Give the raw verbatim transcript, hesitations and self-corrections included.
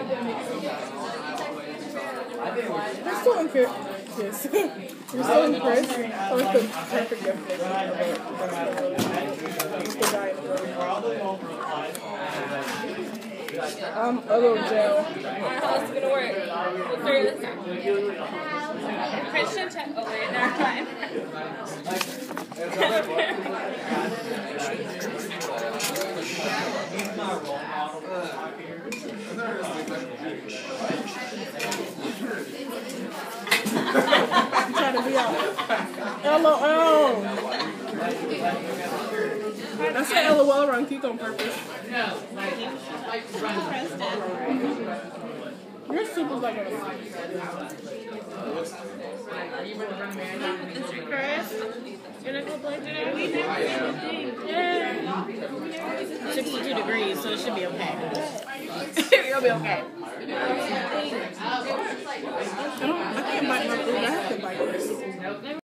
You're still impressed. Yes. You're still impressed. That was the perfect definition of the guy in the room. Um, a little gel. How's it gonna work? We'll figure this out. Christian check. Oh wait, never mind. I'm trying to be out. L O L. I said L O L around Keith on purpose. Your soup is like a... Chris, you're gonna go play today? We never did a thing. Yeah. sixty-two degrees, so it should be okay. You'll be okay. I don't, I can't bite my food. I have to bite this.